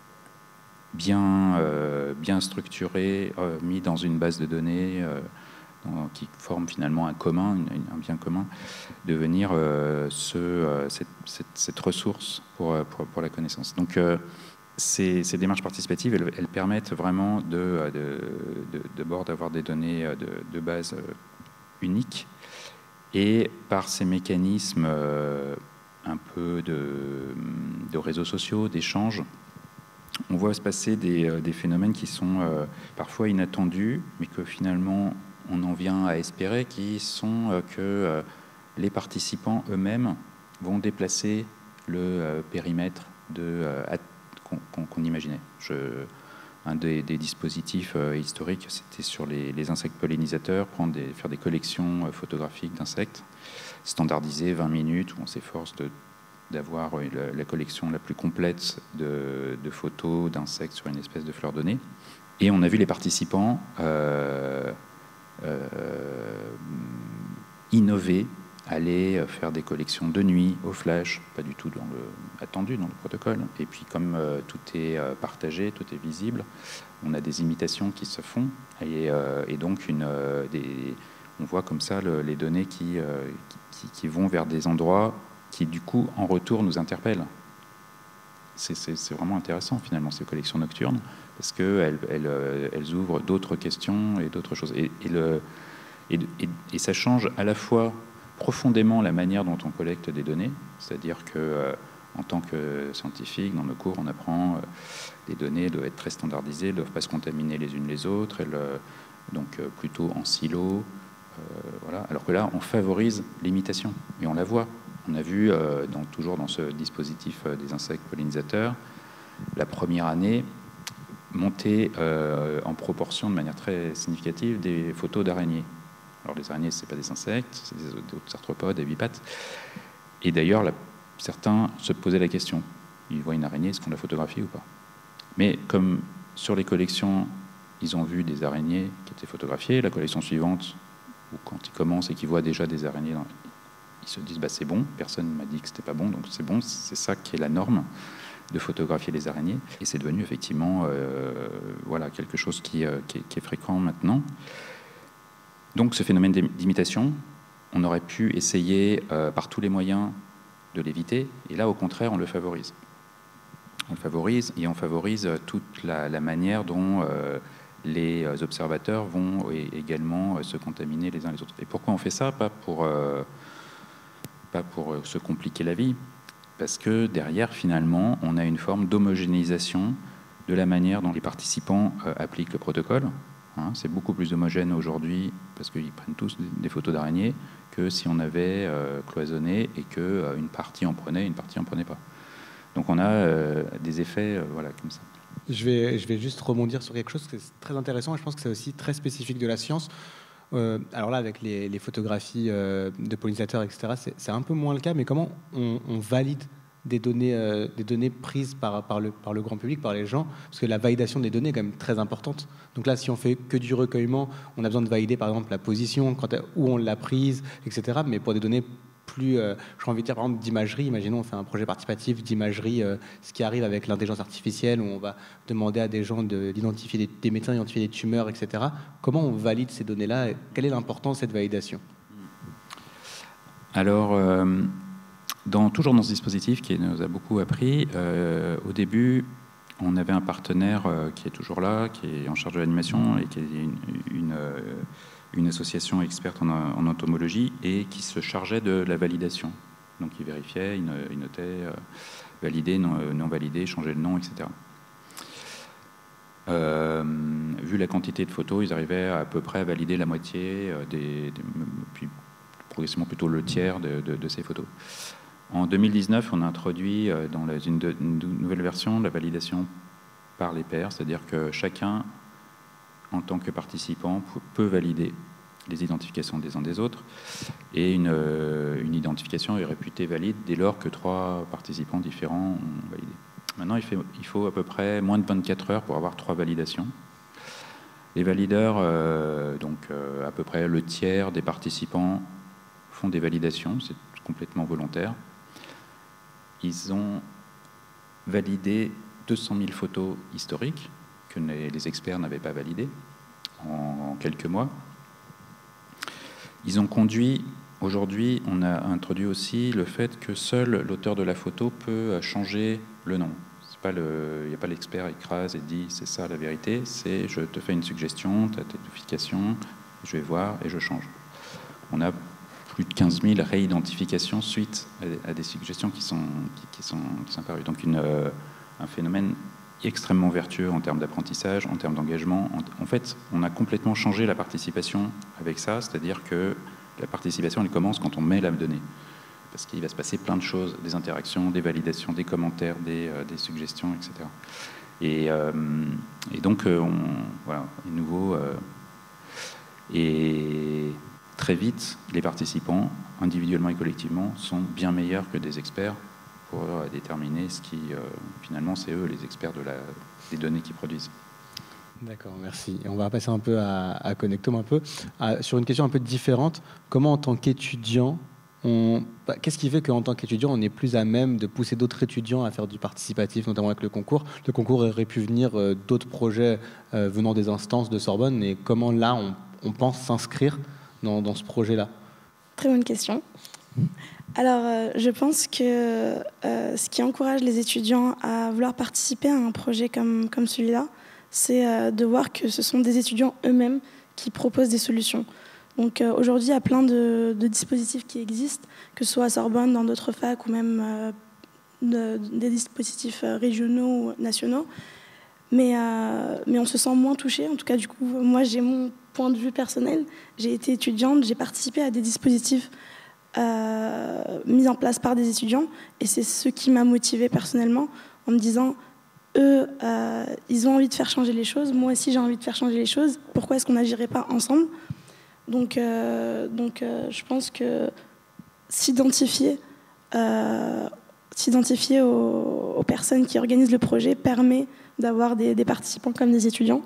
Speaker 2: bien, euh, bien structurer, euh, mis dans une base de données euh, dans, qui forme finalement un commun, une, un bien commun, devenir euh, ce, euh, cette, cette, cette ressource pour, pour, pour la connaissance. Donc, euh, Ces, ces démarches participatives, elles, elles permettent vraiment de, de, de, d'abord d'avoir des données de, de base uniques, et par ces mécanismes euh, un peu de, de réseaux sociaux, d'échanges, on voit se passer des, des phénomènes qui sont euh, parfois inattendus, mais que finalement on en vient à espérer, qui sont euh, que euh, les participants eux-mêmes vont déplacer le euh, périmètre de euh, qu'on qu'on imaginait. Je, un des, des dispositifs euh, historiques, c'était sur les, les insectes pollinisateurs, prendre des, faire des collections euh, photographiques d'insectes, standardisées, vingt minutes, où on s'efforce d'avoir euh, la, la collection la plus complète de, de photos d'insectes sur une espèce de fleur donnée. Et on a vu les participants euh, euh, innover, aller faire des collections de nuit au flash, pas du tout dans le, attendu dans le protocole. Et puis comme euh, tout est euh, partagé, tout est visible, on a des imitations qui se font, et, euh, et donc une, euh, des, on voit comme ça le, les données qui, euh, qui, qui vont vers des endroits qui du coup en retour nous interpellent. C'est vraiment intéressant finalement ces collections nocturnes, parce qu'elles elles, elles ouvrent d'autres questions et d'autres choses. Et, et, le, et, et, et ça change à la fois profondément la manière dont on collecte des données, c'est-à-dire que euh, en tant que scientifique, dans nos cours, on apprend euh, les données doivent être très standardisées, elles ne doivent pas se contaminer les unes les autres, elles, euh, donc euh, plutôt en silo, euh, voilà. Alors que là, on favorise l'imitation, et on la voit. On a vu, euh, dans, toujours dans ce dispositif euh, des insectes pollinisateurs, la première année monter euh, en proportion de manière très significative des photos d'araignées. Alors les araignées, ce n'est pas des insectes, c'est des autres arthropodes, des bipattes. Et d'ailleurs, certains se posaient la question. Ils voient une araignée, est-ce qu'on la photographie ou pas? Mais comme sur les collections, ils ont vu des araignées qui étaient photographiées, la collection suivante, ou quand ils commencent et qu'ils voient déjà des araignées, dans... ils se disent bah, c'est bon, personne ne m'a dit que c'était pas bon, donc c'est bon, c'est ça qui est la norme, de photographier les araignées. Et c'est devenu effectivement euh, voilà, quelque chose qui, euh, qui, est, qui est fréquent maintenant. Donc ce phénomène d'imitation, on aurait pu essayer euh, par tous les moyens de l'éviter, et là au contraire on le favorise. On le favorise et on favorise toute la, la manière dont euh, les observateurs vont également euh, se contaminer les uns les autres. Et pourquoi on fait ça? Pas pour, euh, pas pour se compliquer la vie, parce que derrière finalement on a une forme d'homogénéisation de la manière dont les participants euh, appliquent le protocole. Hein, c'est beaucoup plus homogène aujourd'hui parce qu'ils prennent tous des photos d'araignées que si on avait euh, cloisonné et qu'une euh, partie en prenait, une partie en prenait pas. Donc on a euh, des effets euh, voilà, comme ça.
Speaker 1: Je vais, je vais juste rebondir sur quelque chose qui est très intéressant et je pense que c'est aussi très spécifique de la science. Euh, alors là, avec les, les photographies euh, de pollinisateurs, et cetera, c'est un peu moins le cas, mais comment on, on valide des données, euh, des données prises par, par, le, par le grand public, par les gens, parce que la validation des données est quand même très importante. Donc là, si on fait que du recueillement, on a besoin de valider par exemple la position, quand, où on l'a prise, et cetera. Mais pour des données plus, euh, j'ai envie de dire par exemple d'imagerie, imaginons on fait un projet participatif d'imagerie, euh, ce qui arrive avec l'intelligence artificielle, où on va demander à des gens d'identifier des, des médecins, d'identifier des tumeurs, et cetera. Comment on valide ces données-là? Quelle est l'importance de cette validation?
Speaker 2: Alors... Euh... Dans, toujours dans ce dispositif qui nous a beaucoup appris, euh, au début, on avait un partenaire euh, qui est toujours là, qui est en charge de l'animation et qui est une, une, une association experte en, en entomologie et qui se chargeait de la validation. Donc il vérifiait, il, il notait euh, validé, non, non validé, changer le nom, et cetera. Euh, vu la quantité de photos, ils arrivaient à, à peu près à valider la moitié, euh, des, des, puis progressivement plutôt le tiers de, de, de ces photos. En deux mille dix-neuf, on a introduit euh, dans la, une, de, une nouvelle version la validation par les pairs, c'est-à-dire que chacun, en tant que participant, peut valider les identifications des uns des autres, et une, euh, une identification est réputée valide dès lors que trois participants différents ont validé. Maintenant, il, fait, il faut à peu près moins de vingt-quatre heures pour avoir trois validations. Les valideurs, euh, donc euh, à peu près le tiers des participants font des validations, c'est complètement volontaire. Ils ont validé deux cent mille photos historiques que les, les experts n'avaient pas validées en, en quelques mois. Ils ont conduit, aujourd'hui, on a introduit aussi le fait que seul l'auteur de la photo peut changer le nom. Il n'y a pas l'expert écrase et dit c'est ça la vérité, c'est je te fais une suggestion, tu as tes notifications, je vais voir et je change. On a plus de quinze mille réidentifications suite à des suggestions qui sont, qui, qui sont, qui sont apparues. Donc une, euh, un phénomène extrêmement vertueux en termes d'apprentissage, en termes d'engagement. En, en fait, on a complètement changé la participation avec ça, c'est-à-dire que la participation, elle commence quand on met la donnée. Parce qu'il va se passer plein de choses, des interactions, des validations, des commentaires, des, euh, des suggestions, et cetera. Et, euh, et donc, euh, on, voilà, à nouveau, euh, et très vite, les participants, individuellement et collectivement, sont bien meilleurs que des experts pour euh, déterminer ce qui, euh, finalement, c'est eux les experts de la, des données qu'ils produisent.
Speaker 1: D'accord, merci. Et on va passer un peu à, à Connectome, un peu, à, sur une question un peu différente. Comment, en tant qu'étudiant, On... qu'est-ce qui fait qu'en tant qu'étudiant, on est plus à même de pousser d'autres étudiants à faire du participatif, notamment avec le concours? Le concours aurait pu venir euh, d'autres projets euh, venant des instances de Sorbonne, et comment là, on, on pense s'inscrire dans, dans ce projet-là?
Speaker 4: Très bonne question. Alors, euh, je pense que euh, ce qui encourage les étudiants à vouloir participer à un projet comme, comme celui-là, c'est euh, de voir que ce sont des étudiants eux-mêmes qui proposent des solutions. Donc euh, aujourd'hui, il y a plein de, de dispositifs qui existent, que ce soit à Sorbonne, dans d'autres facs, ou même euh, de, des dispositifs régionaux ou nationaux. Mais, euh, mais on se sent moins touché. En tout cas, du coup, moi, j'ai mon point de vue personnel. J'ai été étudiante, j'ai participé à des dispositifs euh, mis en place par des étudiants. Et c'est ce qui m'a motivée personnellement, en me disant, eux, euh, ils ont envie de faire changer les choses. Moi aussi, j'ai envie de faire changer les choses. Pourquoi est-ce qu'on n'agirait pas ensemble ? Donc, euh, donc euh, je pense que s'identifier, euh, s'identifier aux, aux personnes qui organisent le projet permet d'avoir des, des participants comme des étudiants.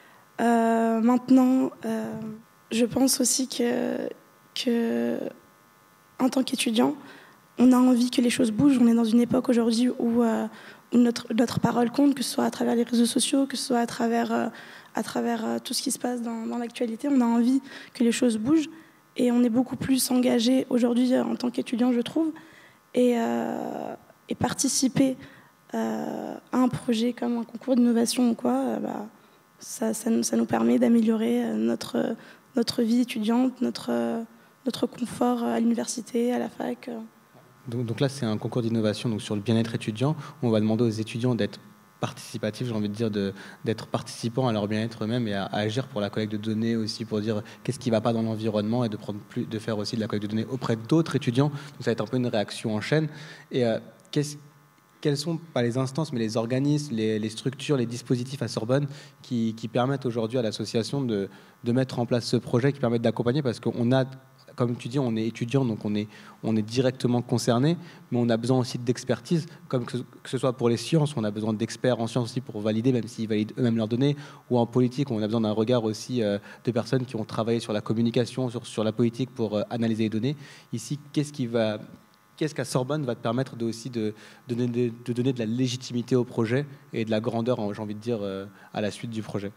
Speaker 4: Euh, maintenant, euh, je pense aussi que, que, en tant qu'étudiant, on a envie que les choses bougent. On est dans une époque aujourd'hui où, euh, où notre, notre parole compte, que ce soit à travers les réseaux sociaux, que ce soit à travers... Euh, à travers tout ce qui se passe dans, dans l'actualité. On a envie que les choses bougent et on est beaucoup plus engagé aujourd'hui en tant qu'étudiant, je trouve. Et, euh, et participer euh, à un projet comme un concours d'innovation ou quoi, euh, bah, ça, ça, ça nous permet d'améliorer notre, notre vie étudiante, notre, notre confort à l'université, à la fac.
Speaker 1: Donc, donc là, c'est un concours d'innovation donc sur le bien-être étudiant. On va demander aux étudiants d'être participatif, j'ai envie de dire, de, d'être participants à leur bien-être eux-mêmes et à, à agir pour la collecte de données aussi, pour dire qu'est-ce qui ne va pas dans l'environnement et de, prendre plus, de faire aussi de la collecte de données auprès d'autres étudiants. Donc ça va être un peu une réaction en chaîne. Et euh, qu'est-ce, quelles sont, pas les instances, mais les organismes, les, les structures, les dispositifs à Sorbonne qui, qui permettent aujourd'hui à l'association de, de mettre en place ce projet, qui permettent d'accompagner, parce qu'on a... Comme tu dis, on est étudiant, donc on est, on est directement concerné, mais on a besoin aussi d'expertise, comme que, que ce soit pour les sciences, on a besoin d'experts en sciences aussi pour valider, même s'ils valident eux-mêmes leurs données, ou en politique, on a besoin d'un regard aussi euh, de personnes qui ont travaillé sur la communication, sur, sur la politique pour euh, analyser les données. Ici, qu'est-ce qui va... Qu'est-ce qu'à Sorbonne va te permettre de, aussi de, de, donner, de donner de la légitimité au projet et de la grandeur, j'ai envie de dire, euh, à la suite du projet?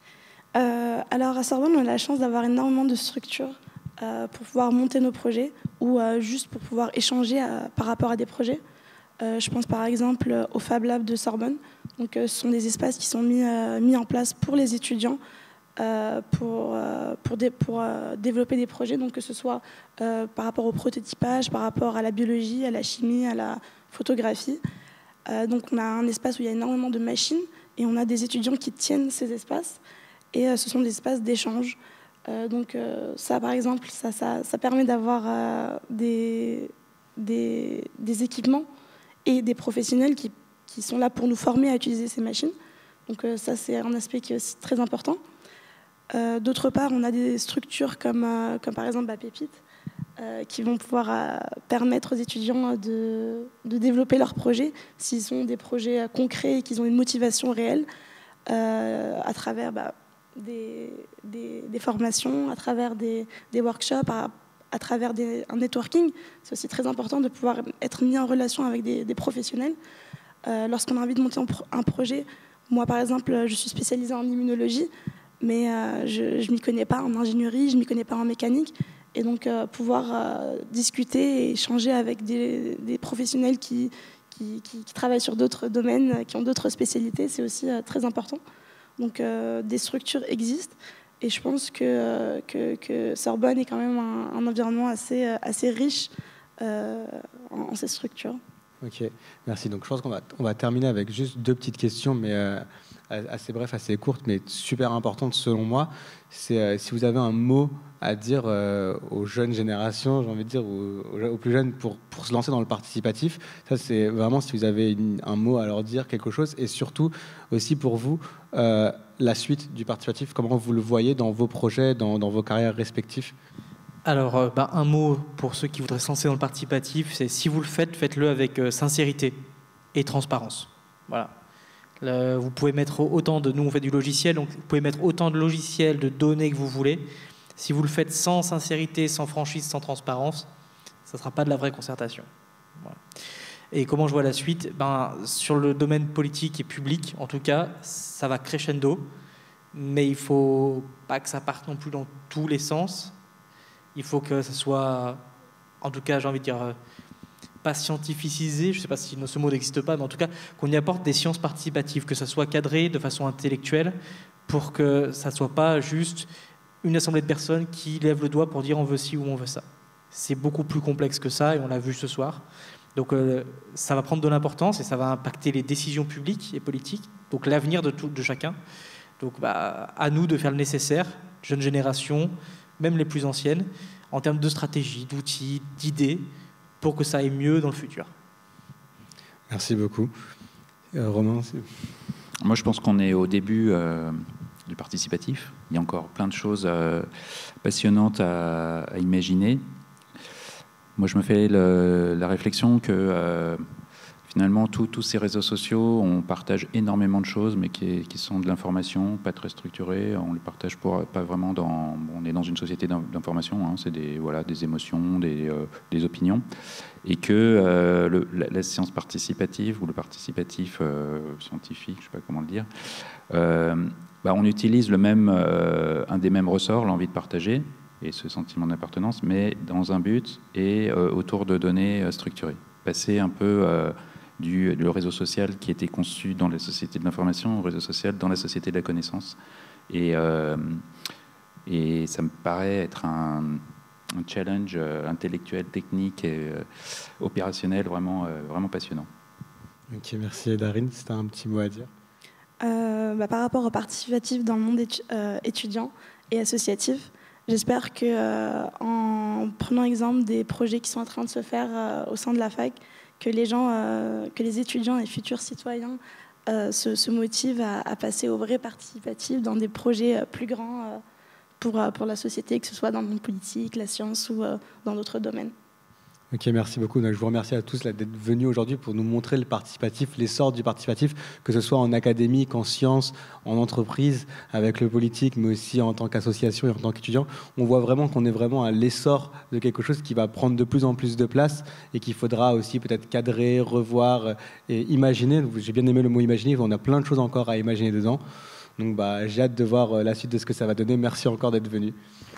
Speaker 4: euh, Alors, à Sorbonne, on a la chance d'avoir énormément de structures Euh, pour pouvoir monter nos projets ou euh, juste pour pouvoir échanger à, par rapport à des projets. Euh, je pense par exemple au Fab Lab de Sorbonne. Donc, euh, ce sont des espaces qui sont mis, euh, mis en place pour les étudiants euh, pour, euh, pour, dé, pour euh, développer des projets, donc que ce soit euh, par rapport au prototypage, par rapport à la biologie, à la chimie, à la photographie. Euh, donc on a un espace où il y a énormément de machines et on a des étudiants qui tiennent ces espaces, et euh, ce sont des espaces d'échange. Euh, donc euh, ça, par exemple, ça, ça, ça permet d'avoir euh, des, des, des équipements et des professionnels qui, qui sont là pour nous former à utiliser ces machines. Donc euh, ça, c'est un aspect qui est aussi très important. Euh, D'autre part, on a des structures comme, euh, comme par exemple bah, Pépite, euh, qui vont pouvoir euh, permettre aux étudiants de, de développer leurs projets, s'ils sont des projets euh, concrets et qu'ils ont une motivation réelle, euh, à travers bah, des, des, des formations, à travers des, des workshops, à, à travers des, un networking. C'est aussi très important de pouvoir être mis en relation avec des, des professionnels. Euh, Lorsqu'on a envie de monter un projet, moi par exemple, je suis spécialisée en immunologie, mais euh, je ne m'y connais pas en ingénierie, je ne m'y connais pas en mécanique. Et donc euh, pouvoir euh, discuter et échanger avec des, des professionnels qui, qui, qui, qui travaillent sur d'autres domaines, qui ont d'autres spécialités, c'est aussi euh, très important. Donc euh, des structures existent, et je pense que, euh, que, que Sorbonne est quand même un, un environnement assez, assez riche euh, en, en ces structures.
Speaker 1: Ok, merci. Donc je pense qu'on va, on va terminer avec juste deux petites questions, mais euh, assez brefs, assez courtes, mais super importantes selon moi. C'est euh, si vous avez un mot à dire euh, aux jeunes générations, j'ai envie de dire, aux, aux plus jeunes, pour, pour se lancer dans le participatif. Ça, c'est vraiment si vous avez une, un mot à leur dire, quelque chose, et surtout aussi pour vous, euh, la suite du participatif, comment vous le voyez dans vos projets, dans, dans vos carrières respectives.
Speaker 3: Alors, euh, bah, un mot pour ceux qui voudraient se lancer dans le participatif, c'est si vous le faites, faites-le avec euh, sincérité et transparence. Voilà. Le, vous pouvez mettre autant de... Nous, on fait du logiciel, donc vous pouvez mettre autant de logiciels, de données que vous voulez. Si vous le faites sans sincérité, sans franchise, sans transparence, ça ne sera pas de la vraie concertation. Voilà. Et comment je vois la suite? Ben, sur le domaine politique et public, en tout cas, ça va crescendo, mais il ne faut pas que ça parte non plus dans tous les sens. Il faut que ça soit, en tout cas, j'ai envie de dire, pas scientificisé, je ne sais pas si ce mot n'existe pas, mais en tout cas, qu'on y apporte des sciences participatives, que ça soit cadré de façon intellectuelle, pour que ça ne soit pas juste une assemblée de personnes qui lèvent le doigt pour dire on veut ci ou on veut ça. C'est beaucoup plus complexe que ça, et on l'a vu ce soir. Donc euh, ça va prendre de l'importance et ça va impacter les décisions publiques et politiques, donc l'avenir de, tout, de chacun. Donc bah, à nous de faire le nécessaire, jeune génération, même les plus anciennes, en termes de stratégie, d'outils, d'idées, pour que ça aille mieux dans le futur.
Speaker 1: Merci beaucoup. Euh, Romain,
Speaker 2: moi, je pense qu'on est au début euh, du participatif. Il y a encore plein de choses euh, passionnantes à, à imaginer. Moi, je me fais le, la réflexion que euh, finalement, tous ces réseaux sociaux, on partage énormément de choses, mais qui, qui sont de l'information, pas très structurées. On les partage pour, pas vraiment dans... Bon, on est dans une société d'information, hein, c'est des, voilà, des émotions, des, euh, des opinions. Et que euh, le, la, la science participative, ou le participatif euh, scientifique, je ne sais pas comment le dire, euh, bah, on utilise le même, euh, un des mêmes ressorts, l'envie de partager, et ce sentiment d'appartenance, mais dans un but et euh, autour de données euh, structurées. Passer un peu... Euh, Du, le réseau social qui était conçu dans la société de l'information au réseau social dans la société de la connaissance. Et, euh, et ça me paraît être un, un challenge euh, intellectuel, technique et euh, opérationnel vraiment, euh, vraiment passionnant.
Speaker 1: Ok, merci Darine. Si tu as un petit mot à dire.
Speaker 4: Euh, bah, par rapport au participatif dans le monde étu euh, étudiant et associatif, j'espère qu'en euh, prenant exemple des projets qui sont en train de se faire euh, au sein de la fac, que les gens, euh, que les étudiants et futurs citoyens euh, se, se motivent à, à passer au vrai participatif dans des projets euh, plus grands euh, pour, euh, pour la société, que ce soit dans le monde politique, la science ou euh, dans d'autres domaines.
Speaker 1: Ok, merci beaucoup. Donc, je vous remercie à tous d'être venus aujourd'hui pour nous montrer le participatif, l'essor du participatif, que ce soit en académique, en sciences, en entreprise, avec le politique, mais aussi en tant qu'association et en tant qu'étudiant. On voit vraiment qu'on est vraiment à l'essor de quelque chose qui va prendre de plus en plus de place et qu'il faudra aussi peut-être cadrer, revoir et imaginer. J'ai bien aimé le mot imaginer, on a plein de choses encore à imaginer dedans. Donc bah, j'ai hâte de voir la suite de ce que ça va donner. Merci encore d'être venus.